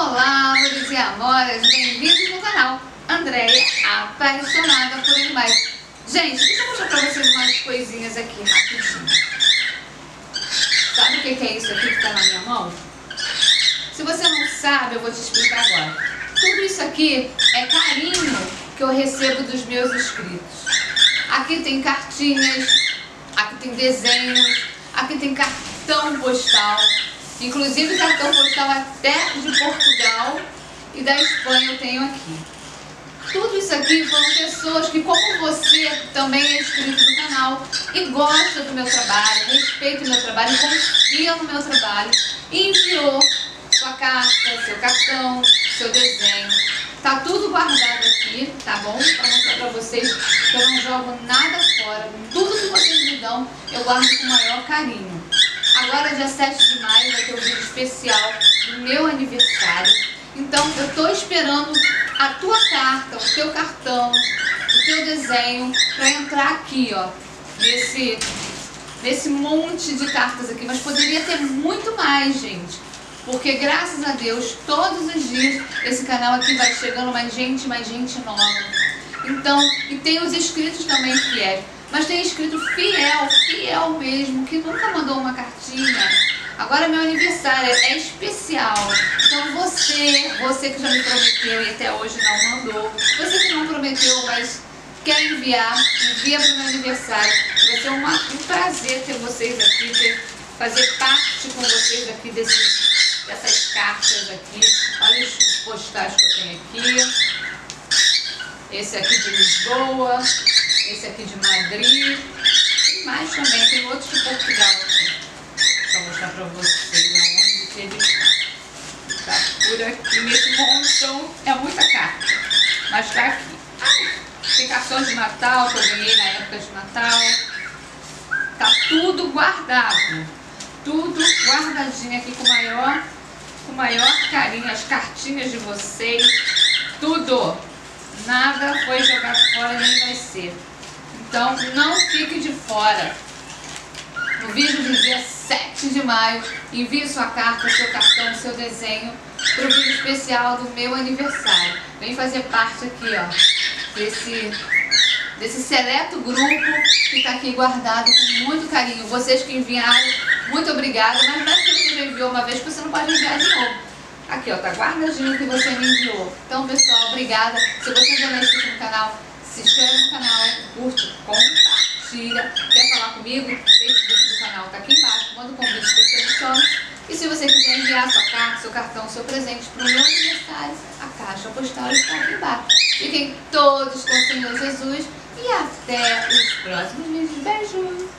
Olá, amores e amoras, bem-vindos no canal Andréia Apaixonada por Animais. Gente, deixa eu mostrar pra vocês umas coisinhas aqui rapidinho. Sabe o que é isso aqui que tá na minha mão? Se você não sabe, eu vou te explicar agora. Tudo isso aqui é carinho que eu recebo dos meus inscritos. Aqui tem cartinhas, aqui tem desenhos, aqui tem cartão postal. Inclusive cartão postal até de Portugal e da Espanha eu tenho aqui. Tudo isso aqui foram pessoas que, como você, também é inscrito no canal e gosta do meu trabalho, respeita o meu trabalho, confia no meu trabalho e enviou sua carta, seu cartão, seu desenho. Tá tudo guardado aqui, tá bom? Para mostrar pra vocês que eu não jogo nada fora. Tudo que vocês me dão, eu guardo com o maior carinho. Agora, dia 7 de maio, vai ter um vídeo especial do meu aniversário. Então, eu tô esperando a tua carta, o teu cartão, o teu desenho para entrar aqui, ó, nesse monte de cartas aqui. Mas poderia ter muito mais, gente. Porque, graças a Deus, todos os dias esse canal aqui vai chegando mais gente nova. Então, e tem os inscritos também fiéis. Mas tem inscrito fiel mesmo, que nunca mandou uma cartinha. Agora meu aniversário é especial. Então você que já me prometeu e até hoje não mandou, você que não prometeu, mas quer enviar, envia para o meu aniversário. Vai ser um prazer ter vocês aqui, fazer parte com vocês aqui dessas cartas aqui. Olha os postais que eu tenho aqui. Esse aqui de Lisboa. Esse aqui de Madrid, tem mais também, tem outros de Portugal aqui. Vou mostrar pra vocês aonde que ele tá por aqui, nesse montão, é muita carta, mas tá aqui. Tem cartão de Natal que eu ganhei na época de Natal, tá tudo guardado, tudo guardadinho aqui com o maior carinho, as cartinhas de vocês, tudo, nada foi jogado fora nem vai ser. Então, não fique de fora. No vídeo do dia 7 de maio, envie sua carta, seu cartão, seu desenho para o vídeo especial do meu aniversário. Vem fazer parte aqui, ó, desse seleto grupo que está aqui guardado com muito carinho. Vocês que enviaram, muito obrigada. Mas não é que você já enviou uma vez que você não pode enviar de novo. Aqui, ó, tá guardadinho que você me enviou. Então, pessoal, obrigada. Se você ainda não é inscrito no canal, se inscreve no canal, curte, compartilha. Quer falar comigo? O Facebook do canal tá aqui embaixo. Manda um convite que eu seleciono. E se você quiser enviar sua carta, seu cartão, seu presente para o meu aniversário, a caixa postal está aqui embaixo. Fiquem todos com o Senhor Jesus e até os próximos vídeos. Beijo!